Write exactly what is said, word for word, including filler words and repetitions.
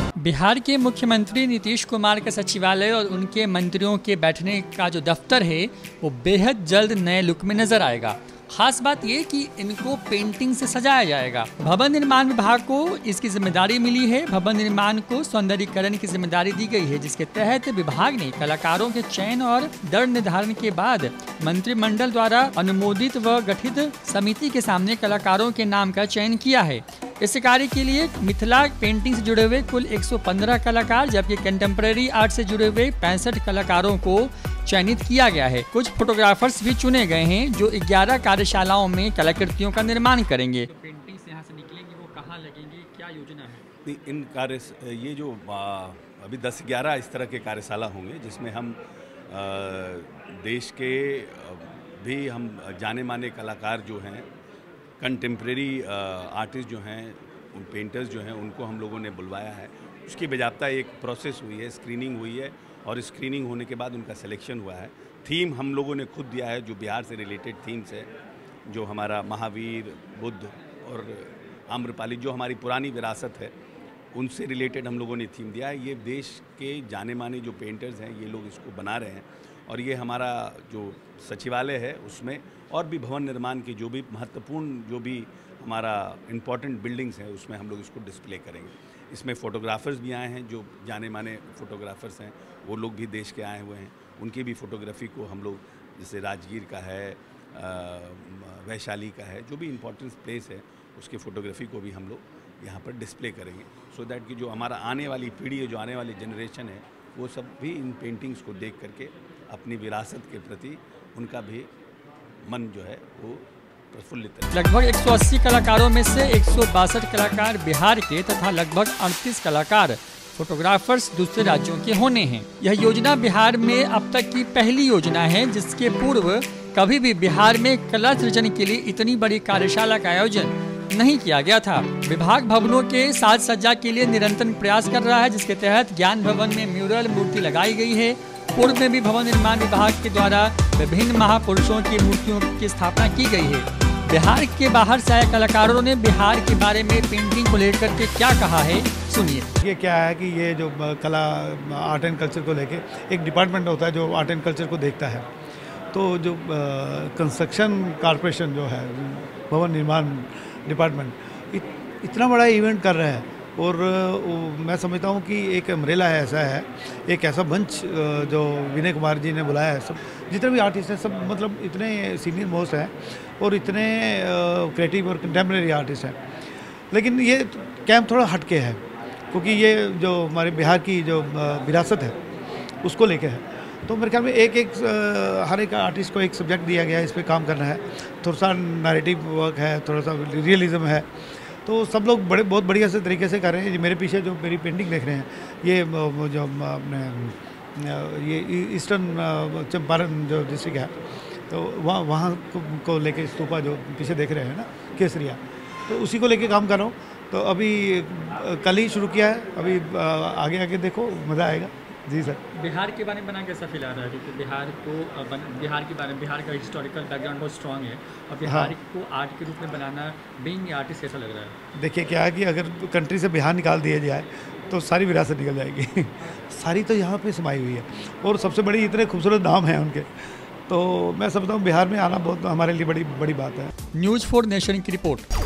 बिहार के मुख्यमंत्री नीतीश कुमार का सचिवालय और उनके मंत्रियों के बैठने का जो दफ्तर है वो बेहद जल्द नए लुक में नजर आएगा। खास बात ये कि इनको पेंटिंग से सजाया जाएगा। भवन निर्माण विभाग को इसकी जिम्मेदारी मिली है। भवन निर्माण को सौंदर्यीकरण की जिम्मेदारी दी गई है, जिसके तहत विभाग ने कलाकारों के चयन और दर निर्धारण के बाद मंत्रिमंडल द्वारा अनुमोदित व गठित समिति के सामने कलाकारों के नाम का चयन किया है। इस कार्य के लिए मिथिला पेंटिंग से जुड़े हुए कुल एक सौ पंद्रह कलाकार जबकि कंटेम्प्रेरी आर्ट से जुड़े हुए पैंसठ कलाकारों को चयनित किया गया है। कुछ फोटोग्राफर्स भी चुने गए हैं जो ग्यारह कार्यशालाओं में कलाकृतियों का निर्माण करेंगे। तो पेंटिंग्स यहाँ से निकलेंगी, वो कहाँ लगेंगी, क्या योजना है? इन कार्य ये जो अभी दस ग्यारह इस तरह के कार्यशाला होंगे जिसमें हम देश के भी हम जाने माने कलाकार जो हैं, कंटेम्प्रेरी आर्टिस्ट जो हैं, उन पेंटर्स जो हैं, उनको हम लोगों ने बुलवाया है। उसकी बजाबता एक प्रोसेस हुई है, स्क्रीनिंग हुई है और स्क्रीनिंग होने के बाद उनका सिलेक्शन हुआ है। थीम हम लोगों ने खुद दिया है जो बिहार से रिलेटेड थीम्स है, जो हमारा महावीर, बुद्ध और आम्रपाली जो हमारी पुरानी विरासत है उनसे रिलेटेड हम लोगों ने थीम दिया है। ये देश के जाने माने जो पेंटर्स हैं ये लोग इसको बना रहे हैं और ये हमारा जो सचिवालय है उसमें और भी भवन निर्माण की जो भी महत्वपूर्ण जो भी हमारा इम्पॉर्टेंट बिल्डिंग्स हैं उसमें हम लोग इसको डिस्प्ले करेंगे। इसमें फ़ोटोग्राफर्स भी आए हैं जो जाने माने फ़ोटोग्राफर्स हैं, वो लोग भी देश के आए हुए हैं। उनकी भी फ़ोटोग्राफी को हम लोग जैसे राजगीर का है, वैशाली का है, जो भी इम्पोर्टेंट प्लेस है उसकी फ़ोटोग्राफी को भी हम लोग यहाँ पर डिस्प्ले करेंगे सो दैट कि जो हमारा आने वाली पीढ़ी है, जो आने वाली जनरेशन है, वो सब भी इन पेंटिंग्स को देख करके अपनी विरासत के प्रति उनका भी मन जो है वो प्रफुल्लित है। लगभग एक सौ अस्सी कलाकारों में से एक सौ बासठ कलाकार बिहार के तथा लगभग अड़तीस कलाकार फोटोग्राफर्स दूसरे राज्यों के होने हैं। यह योजना बिहार में अब तक की पहली योजना है जिसके पूर्व कभी भी बिहार में कला सृजन के लिए इतनी बड़ी कार्यशाला का आयोजन नहीं किया गया था। विभाग भवनों के साज सज्जा के लिए निरंतर प्रयास कर रहा है, जिसके तहत ज्ञान भवन में म्यूरल मूर्ति लगाई गई है। पूर्व में भी भवन निर्माण विभाग के द्वारा विभिन्न महापुरुषों की मूर्तियों की स्थापना की गई है। बिहार के बाहर से आए कलाकारों ने बिहार के बारे में पेंटिंग को लेकर के क्या कहा है, सुनिए। ये क्या है कि ये जो कला आर्ट एंड कल्चर को लेके एक डिपार्टमेंट होता है जो आर्ट एंड कल्चर को देखता है। तो जो कंस्ट्रक्शन कॉरपोरेशन जो है, भवन निर्माण डिपार्टमेंट इत, इतना बड़ा इवेंट कर रहा है और मैं समझता हूँ कि एक अम्ब्रेला है, ऐसा है, एक ऐसा मंच जो विनय कुमार जी ने बुलाया है। सब जितने भी आर्टिस्ट हैं सब मतलब इतने सीनियर मोस्ट हैं और इतने क्रिएटिव और कंटेम्प्रेरी आर्टिस्ट हैं। लेकिन ये कैंप थोड़ा हटके है क्योंकि ये जो हमारे बिहार की जो विरासत है उसको लेके है। तो मेरे ख्याल में एक एक हर एक आर्टिस्ट को एक सब्जेक्ट दिया गया है, इस पर काम करना है। थोड़ा सा नैरेटिव वर्क है, थोड़ा सा रियलिज्म है, तो सब लोग बड़े बहुत बढ़िया से तरीके से कर रहे हैं। मेरे पीछे जो मेरी पेंटिंग देख रहे हैं ये जो अपने ये ईस्टर्न चंपारण जो डिस्ट्रिक्ट है तो वहाँ वहाँ को, को लेके स्तूपा जो पीछे देख रहे हैं ना, केसरिया, तो उसी को लेके काम कर रहा हूँ। तो अभी कल ही शुरू किया है, अभी आगे आगे देखो, मज़ा आएगा। जी सर। बिहार के बारे में बना कैसा फील आ रहा है? क्योंकि बिहार को बिहार के बारे में बिहार का हिस्टोरिकल बैकग्राउंड बहुत स्ट्रॉन्ग है और बिहार हाँ। को आर्ट के रूप में बनाना बीइंग आर्टिस्ट कैसा लग रहा है? देखिए क्या है कि अगर कंट्री से बिहार निकाल दिया जाए तो सारी विरासत निकल जाएगी सारी तो यहाँ पे समाई हुई है और सबसे बड़ी इतने खूबसूरत नाम हैं उनके, तो मैं समझता हूँ बिहार में आना बहुत हमारे लिए बड़ी बड़ी बात है। न्यूज़ फॉर नेशन की रिपोर्ट।